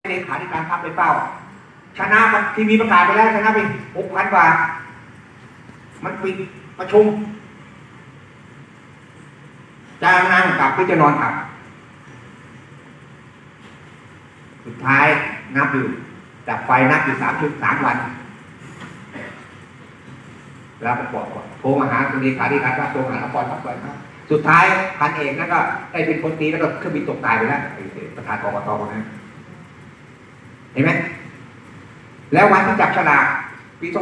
เลขาธิการพรรคไปเป้าชนะทีวีประกาศไปแล้วชนะไป6,000 กว่ามันปิดประชุมจะนั่งกลับหรือจะนอนกลับสุดท้ายนับอยู่ดับไฟนับอยู่3 วันแล้วก็บอกโทรมาหาเลขาธิการพรรคโทรหาละครพรรคครับสุดท้ายพันเอกนั่นก็ได้เป็นคนตีแล้วก็เครื่องบินตกตายไปแล้วประธานกกตคนนั้นเห็นไหมแล้ววันที่จับฉลากปี2544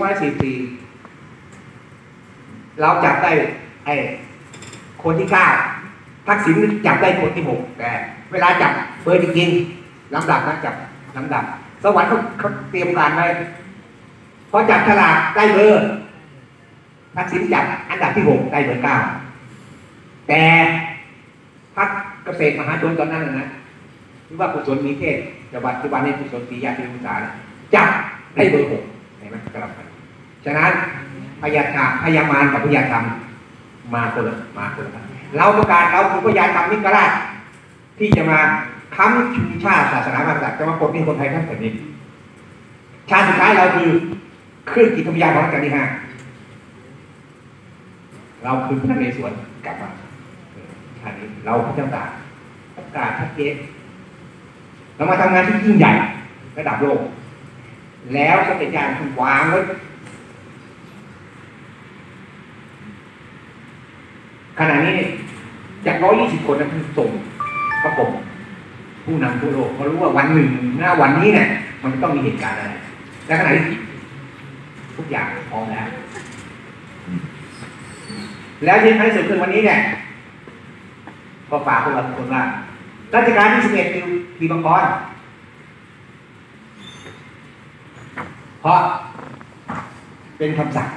เราจับได้คนที่9ทักษิณจับได้คนที่6แต่เวลาจับเบอร์จริงๆลำดับนะจับลำดับสวรรค์เขาเตรียมการไว้พอจับฉลากได้เบอร์ทักษิณจับอันดับที่6ได้เบอร์9แต่พรรคเกษตรมหาชนตอนนั้นนะหรือว่ากุศลมีเทศจังหวัดปัจจุบันนี้กุศลศรีญาติวิสาจับได้เบอร์6เห็นไหมกลับกันฉะนั้นพยามารกับพยาธรรมมาคนละเราประกาศเราคือพยาธรรมนิกราชที่จะมาค้ำชูชาติศาสนาพระมหากษัตริย์จะมาปกป้องคนไทยทั้งแผ่นดินชาติสุดท้ายเราคือเครื่องกิจวิทยาของรัชกาลที่5เราคือพระนเรศวรกลับมาชาตินี้เราพระเจ้าตากประกาศชัดเจนเรามาทำงานที่ยิ่งใหญ่ระดับโลกแล้วสมเด็จย่าท่านวางไว้ขณะนี้จาก120 คนนั้นท่านส่งประกบผู้นำทั่วโลกเขารู้ว่าวันหนึ่งหน้าวันนี้เนี่ยมันต้องมีเหตุการณ์อะไรและขณะนี้ทุกอย่างพร้อมแล้วที่ให้สุดคือวันนี้เนี่ยก็ฝากพวกเราทุกคนว่ารัชกาลที่11คือปีมังกรเพราะเป็นคำสั่ง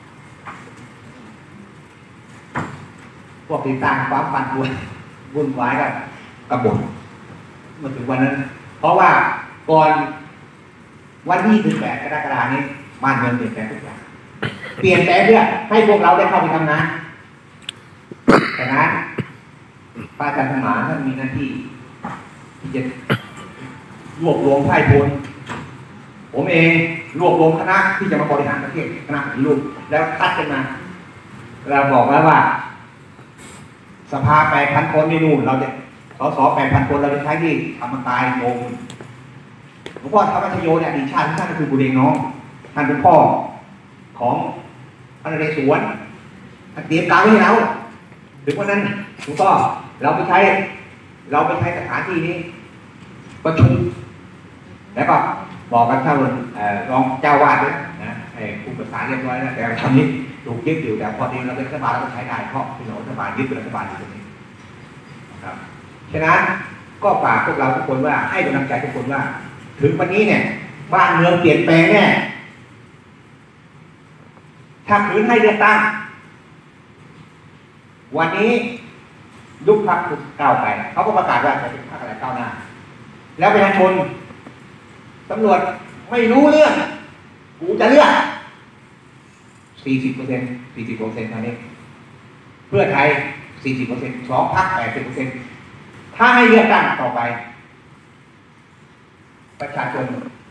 พวกติดตามความปั่นป่วนวุ่นวายกับกบฏมาถึงวันนั้นเพราะว่าก่อนวันที่18 กรกฎาคมนี้บ้านเมืองเปลี่ยนแปลงทุกอย่างเปลี่ยนแปลงเพื่อให้พวกเราได้เข้าไปทำงานแต่นั้นพระอาจารย์ธรรมาท่านมีหน้าที่ที่จะรวบรวมไพร่พลผมเองรวบรวมคณะที่จะมาบริหารประเทศคณะปฏิรูปแล้วคัดกันมาเราบอกแล้วว่าสภา 8,000 คนนี่นู่นเราจะสส 8,000 คนเราจะใช้ที่ธรรมกายโมงหลวงพ่อธรรมชโยเนี่ยอดีตชาติท่านก็คือบุเรงน้องท่านเป็นพ่อของพระนเรศวรท่านเตรียมการไว้ให้เราถึงวันนั้นหลวงพ่อเราไปใช้สถานที่นี้ประชุมแล้วก็บอกกันเท่ารองเจ้าวาดด้วยนะผู้ประสานเรียบร้อยแล้วแต่คำนี้ถูกยึดอยู่แต่พอดีเราเป็นรัฐบาลเราก็ใช้ได้เพราะพี่น้องรัฐบาลยึดเป็นรัฐบาลอยู่ตรงนี้ครับฉะนั้นก็ฝากพวกเราทุกคนว่าให้กำลังใจทุกคนว่าถึงวันนี้เนี่ยบ้านเมืองเปลี่ยนแปลงแน่ถ้าคืนให้เลือกตั้งวันนี้ยุบพรรคก้าวไกลเขาก็ประกาศว่าจะเป็นพรรคอะไรก้าวหน้าแล้วประชาชนตำรวจไม่รู้เรื่องกูจะเลือก40% 40% เท่านี้เพื่อไทย 40% 2 พรรค 80% ถ้าให้เลือกตั้งต่อไปประชาชน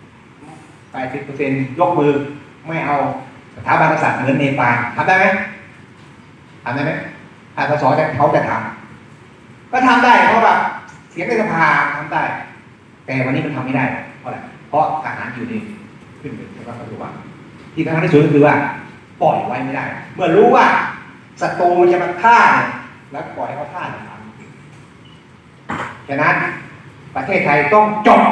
80% ยกมือไม่เอาสถาบันกษัตริย์เหมือนเนปาลทำได้ไหมถ้าสสเขาจะทำก็ทำได้เพราะว่าเสียงในสภาทำได้แต่วันนี้มันทำไม่ได้เพราะอะไรเพราะทหารอยู่นี่ขึ้นเป็นรัฐบาลปัจจุบันที่สำคัญที่สุดก็คือว่าปล่อยไว้ไม่ได้เมื่อรู้ว่าศัตรูมันจะมาฆ่าแล้วปล่อยเขาฆ่านะครับฉะนั้นประเทศไทยต้องจบ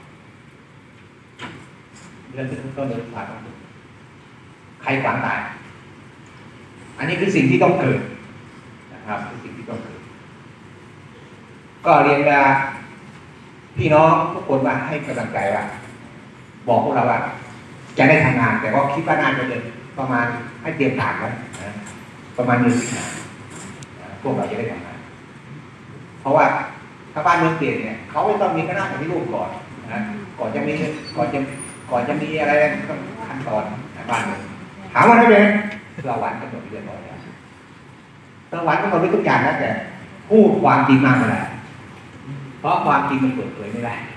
เรื่องต้นเดือนพฤษภาคมใครขวางตายอันนี้คือสิ่งที่ต้องเกิดนะครับคือสิ่งที่ต้องเกิดก็เรียนว่าพี่น้องทุกคนมาให้กำลังใจว่าบอกพวกเราว่าจะได้ทำงานแต่ก็คิดว่าน่าจะเดินประมาณให้เตรียมฐานไว้นะประมาณ1 สิงหาพวกเราจะได้ทำงานเพราะว่าถ้าบ้านเมืองเปลี่ยนเนี่ยเขาไม่ต้องมีคณะปฏิรูปก่อนนะก่อนจะมีอะไรต้องขั้นตอนบ้านเมืองถามว่าได้ไหมสวรรค์กำหนดเรียบร้อยแล้วสวรรค์กำหนดไว้ทุกอย่างนะแต่พูดความจริงมากไม่ได้เพราะความจริงมันเปิดเผยไม่ได้